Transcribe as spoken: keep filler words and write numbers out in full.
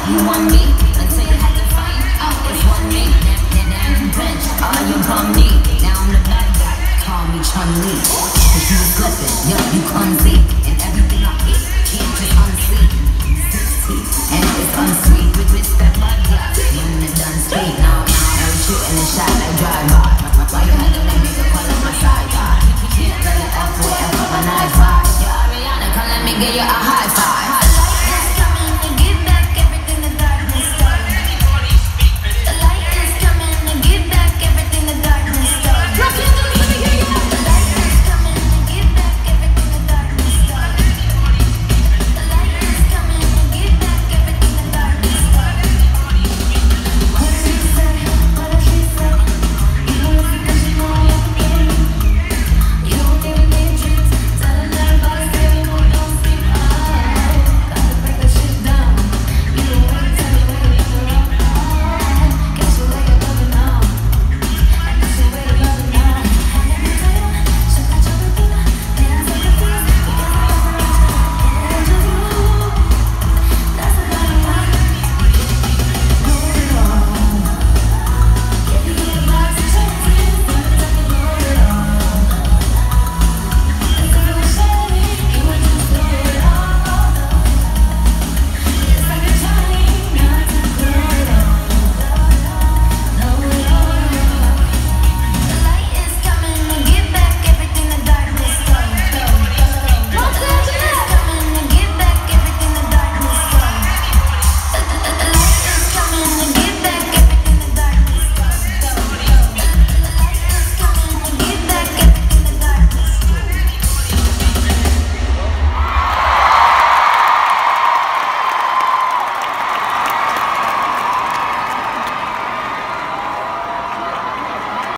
You want me until you had to find out it's one me. Now you bench, all you bum me. Now I'm the bad guy, call me Chun-Li. Cause you was slipping, yeah, you clumsy. And everything I eat, can't just unsee. Six teeth, and it's unsweet. With with that bud, yeah, when it done straight. Now, now, I'm shooting a shot like drive-by. Why you had to let me go call up my side guy? Can't let it up with and put my knife by. Yeah, Ariana, come let me get you out.